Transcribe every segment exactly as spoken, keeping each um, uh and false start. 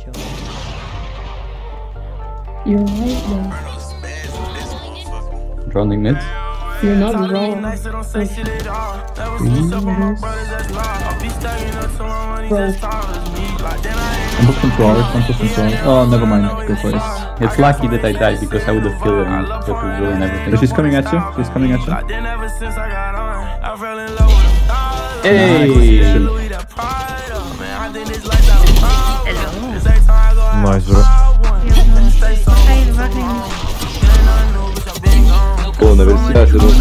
You're right, though. Drowning mid. You're not wrong. Bro. I'm looking for ours, I'm looking for ours. Oh, never mind. Go for it. It's lucky that I died because I would have killed her and that would ruin everything. But she's coming at you. She's coming at you. Hey! Nice, bro. Oh, never see that. Nice.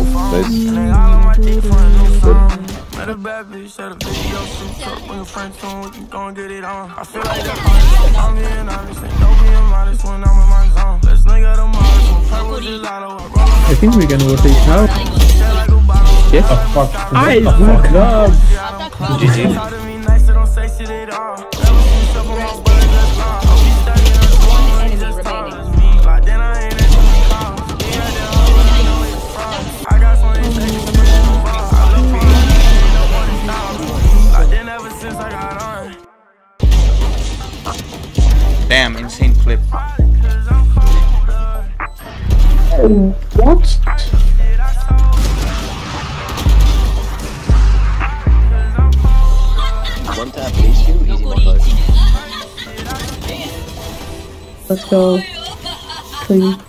I think we can rotate now. Yes? Oh, fuck. I good job! G G. Damn, insane clip. What? One tap base you, easy montage. Let's go. Please.